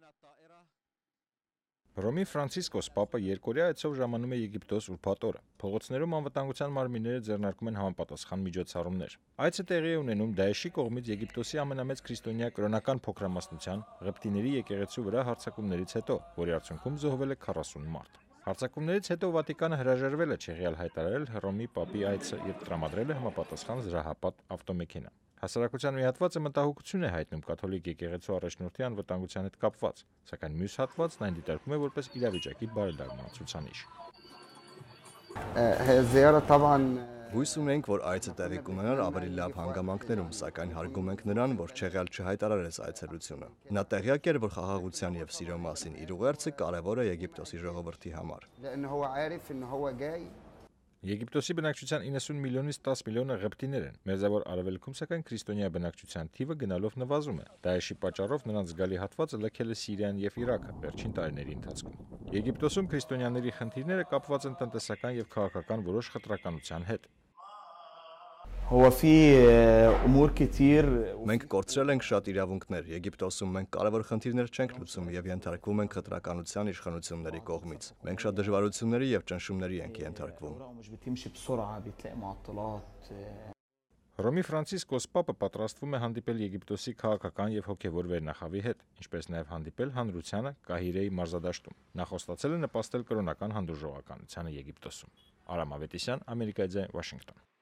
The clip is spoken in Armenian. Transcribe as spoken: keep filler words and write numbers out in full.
Հռոմի Ֆրանցիսկոս Պապը երկօրյա այցով ժամանում է Եգիպտոս ուրբաթ օրը։ Փողոցներում անվտանգության մարմինները ձեռնարկում են համապատասխան միջոցառումներ։ Այցը տեղի է ունենում Դաեշի կողմից Եգիպտոսի ամենամեծ քրիստոնյա կրոնական փոքրամասնության Ղպտիների եկեղեցու վրա հարձակումներից հետո, որի արդյունքում զոհվել է քառասուն մարդ։ Հարձակումներից հետո Վատիկանը հրաժարվել է չեղյալ հայտարարել Հռոմի Պապի այցը եւ տրամադրել է համապատասխան զրահապատ ավտոմեքենա։ Հասարակության մի հատվածը մտահոգություն է հայտնում կաթոլիկ եկեղեցու առաջնորդի անվտանգության հետ կապված, սակայն մյուս հատվածն այն դիտարկում է որպես իրավիճակի բարելավման ցուցանիշ։ Հույս ունենք, որ այցը տեղի կունենար ավելի լավ հանգամանքներում, սակայն հարգում ենք նրան, որ չեղյալ չհայտարարեց այցելությունը։ Նա տեղյակ էր, որ խաղաղության եւ սիրո մասին իր ուղերձը կարեւոր է Եգիպտոսի ժողովրդի համար։ Եգիպտոսի բնակչության իննսուն միլիոնից տաս միլիոնը ղպտիներ են։ Մերձավոր Արևելքում սակայն քրիստոնյա բնակչության թիվը գնալով նվազում է։ Դաեշի պատճառով նրանց զգալի հատվածը լքել է Սիրիան եւ Իրաքը վերջին տարիների ընթացքում։ Եգիպտոսում քրիստոնյաների խնդիրները կապված են տնտեսական եւ քաղաքական որոշ խտրականության հետ։ Մենք կորցրել ենք շատ իրավունքներ։ Եգիպտոսում մենք կարևոր խնդիրներ չենք լուծում եւ ենթարկվում ենք խտրականության իշխանությունների կողմից։ Մենք շատ դժվարությունների եւ ճնշումների ենք ենթարկվում։ Հռոմի Ֆրանցիսկոս Պապը պատրաստվում է հանդիպել Եգիպտոսի քաղաքական եւ հոգեվոր վերնախավի հետ, ինչպես նաեւ հանդիպել հանրությանը Կահիրեի մարզադաշտում։ Նա խոստացել է նպաստել կրոնական հանդուրժողականությանը Եգիպտոսում։ Արամ Ավետիսյան, Ամերիկայի ձայն, Վաշինգտոն։